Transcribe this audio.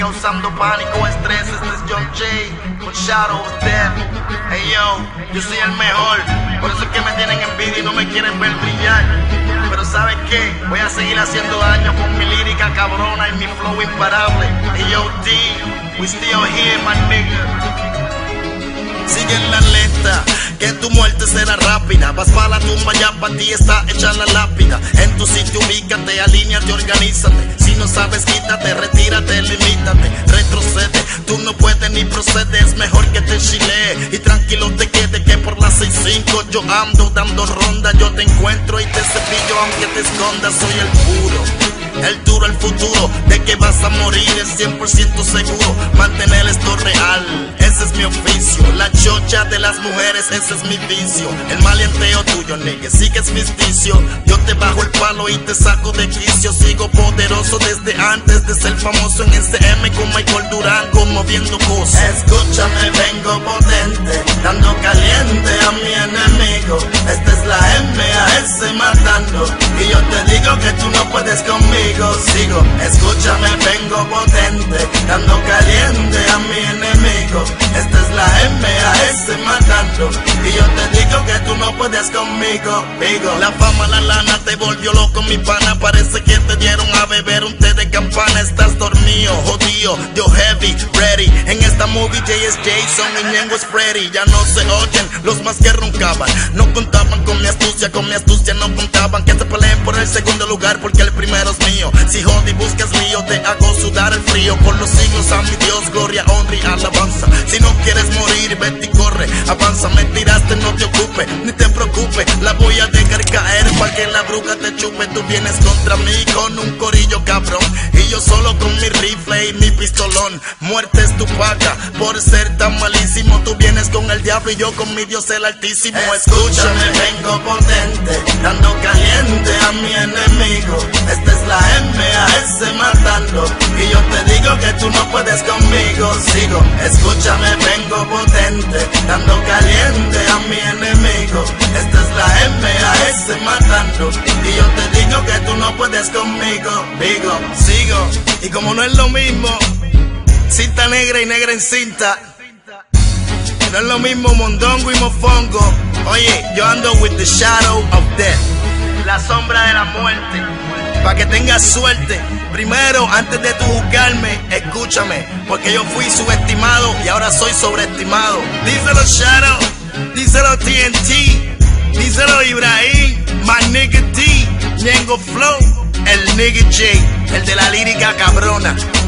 causando pánico, estrés. Este es John Jay con Shadow of Death. Hey yo, yo soy el mejor, por eso es que me tienen envidia y no me quieren ver brillar. Pero ¿sabes qué? Voy a seguir haciendo daño con mi lírica cabrona y mi flow imparable. Hey yo, D, we still here, my nigga. Sigue en la letra, que tu muerte será rápida. Vas pa' la tumba, ya pa' ti está hecha la lápida. En tu sitio ubícate, alíñate, organízate. Si no sabes, quítate, retírate, limítate, retrocede. Tú no puedes ni procedes, es mejor que te chilee y tranquilo te quede, que por las 6-5 yo ando dando ronda. Yo te encuentro y te cepillo aunque te escondas. Soy el puro, el duro, el futuro de que vas a morir es 100% seguro. Mantener esto real, ese es mi oficio. La chocha de las mujeres, ese es mi vicio. El maleanteo tuyo, nigga, sí que es ficticio. Yo te bajo el palo y te saco de quicio. Sigo poderoso desde antes de ser famoso en SM con Michael Durango moviendo cosas. Escúchame, vengo potente, dando caliente a mi enemigo. Esta es la MAS matando y yo te digo que tú no puedes conmigo. Sigo, escúchame, vengo potente, dando caliente a mi enemigo. Esta es la MAS matando y yo te digo que tú no puedes conmigo. Digo, la fama, la lana te volvió loco, mi pana. Parece que te dieron a beber un té de campana. Estás dormido, jodido, yo heavy, ready. En esta movie Jay es Jason y Ñengo es Freddy. Ya no se oyen los más que roncaban. No contaban con mi astucia no contaban. Que se peleen por el segundo lugar porque el primero es mío. Si jodi buscas lío, te hago sudar el frío. Por los siglos a mi Dios, gloria, honra y alabanza. Si no quieres morir, vete y corre, avanza. Me tiraste, no te ocupes, ni te preocupes. La voy a dejar caer para que la bruja te chupe. Tú vienes contra mí con un corillo cabrón y yo solo con mi rifle y mi pistolón. Muerte es tu paga por ser tan malísimo. Tú vienes con el diablo y yo con mi Dios el Altísimo. Escúchame, vengo potente, dando caliente a mi enemigo. Esta es la MAS matando y yo te digo que tú no puedes conmigo. Sigo, escúchame, vengo potente, dando caliente a mi enemigo. Esta es la MAS matando y yo te digo que tú no puedes conmigo. Digo, sigo, y como no es lo mismo cinta negra y negra en cinta, no es lo mismo mondongo y mofongo. Oye, yo ando with the shadow of death, la sombra de la muerte. Pa' que tengas suerte, primero antes de tu juzgarme, escúchame, porque yo fui subestimado y ahora soy sobreestimado. Díselo Shadow, díselo TNT, díselo Ibrahim, my nigga D, Ñengo Flow, el nigga J, el de la lírica cabrona.